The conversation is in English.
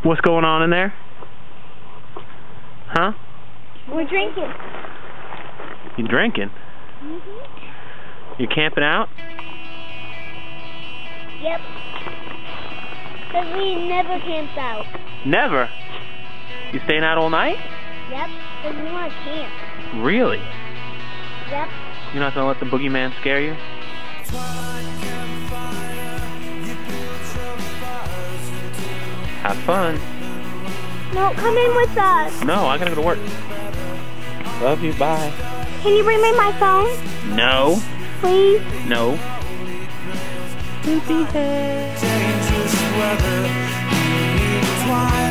What's going on in there? Huh? We're drinking. You drinking? Mm-hmm. You camping out? Yep. Because we never camped out. Never? You staying out all night? Yep. Because we want to camp. Really? Yep. You're not gonna let the boogeyman scare you? Have fun. No, come in with us. No, I gotta go to work. Love you, bye. Can you bring me my phone? No. Please? No. Poopy head. Dangerous weather, you need twice.